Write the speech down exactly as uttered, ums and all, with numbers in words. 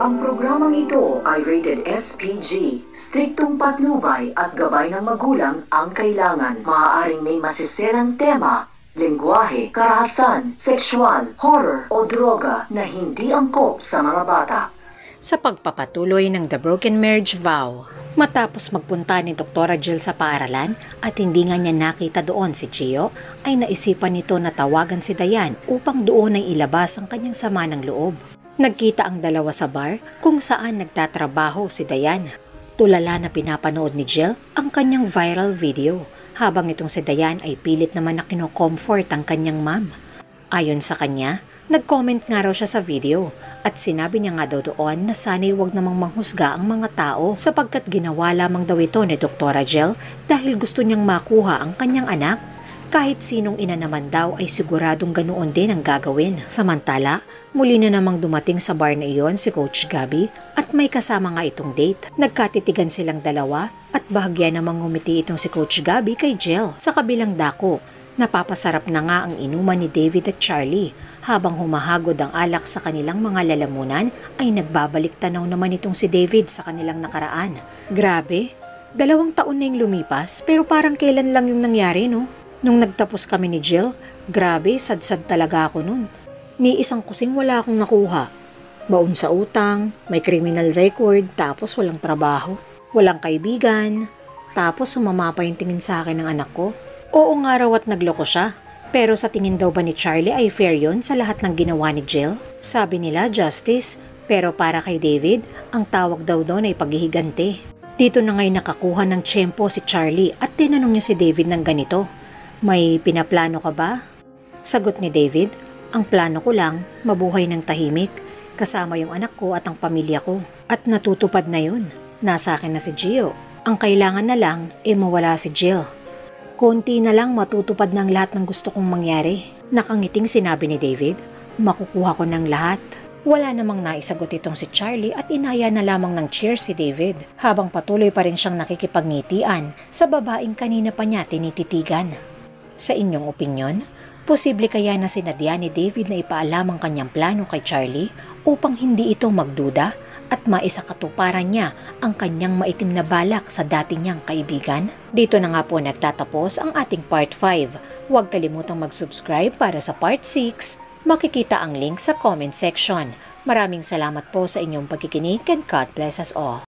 Ang programang ito ay rated S P G. Striktong patnubay at gabay ng magulang ang kailangan. Maaaring may masisirang tema, lengguwahe, karahasan, sexual, horror o droga na hindi angkop sa mga bata. Sa pagpapatuloy ng The Broken Marriage Vow, matapos magpunta ni Doktora Jill sa paaralan at hindi nga niya nakita doon si Gio, ay naisipan nito na tawagan si Diane upang doon ay ilabas ang kanyang sama ng loob. Nagkita ang dalawa sa bar kung saan nagtatrabaho si Diane. Tulala na pinapanood ni Jill ang kanyang viral video, habang itong si Diane ay pilit naman na kino-comfort ang kanyang mom. Ayon sa kanya, nag-comment nga raw siya sa video at sinabi niya nga daw doon na sana'y huwag namang manghusga ang mga tao sapagkat ginawa lamang daw ito ni Doktora Jill dahil gusto niyang makuha ang kanyang anak. Kahit sinong ina naman daw ay siguradong ganoon din ang gagawin. Samantala, muli na namang dumating sa bar na iyon si Coach Gabby at may kasama nga itong date. Nagkatitigan silang dalawa at bahagya namang ngumiti itong si Coach Gabby kay Jill. Sa kabilang dako, napapasarap na nga ang inuman ni David at Charlie. Habang humahagod ang alak sa kanilang mga lalamunan, ay nagbabalik tanaw naman itong si David sa kanilang nakaraan. Grabe, dalawang taon na yung lumipas pero parang kailan lang yung nangyari, no? Nung nagtapos kami ni Jill, grabe, sad-sad talaga ako nun. Ni isang kusing wala akong nakuha. Baon sa utang, may criminal record, tapos walang trabaho. Walang kaibigan, tapos sumama pa yung tingin sa akin ng anak ko. Oo nga raw at nagloko siya. Pero sa tingin daw ba ni Charlie ay fair yun sa lahat ng ginawa ni Jill? Sabi nila justice, pero para kay David, ang tawag daw doon ay paghihiganti. Dito na ngay nakakuha ng tiyempo si Charlie at tinanong niya si David ng ganito. May pinaplano ka ba? Sagot ni David, ang plano ko lang, mabuhay ng tahimik, kasama yung anak ko at ang pamilya ko. At natutupad na yun. Nasa akin na si Gio. Ang kailangan na lang ay mawala si Jill. Konti na lang matutupad ng lahat ng gusto kong mangyari. Nakangiting sinabi ni David, makukuha ko ng lahat. Wala namang naisagot itong si Charlie at inaya na lamang ng cheer si David habang patuloy pa rin siyang nakikipagnitian sa babaeng kanina pa niya tinititigan. Sa inyong opinyon, posible kaya na sinadya ni David na ipaalam ang kanyang plano kay Charlie upang hindi ito magduda at maisakatuparan niya ang kanyang maitim na balak sa dati niyang kaibigan? Dito na nga po nagtatapos ang ating part five. Huwag kalimutang mag-subscribe para sa part six. Makikita ang link sa comment section. Maraming salamat po sa inyong pagkikinig and God bless us all.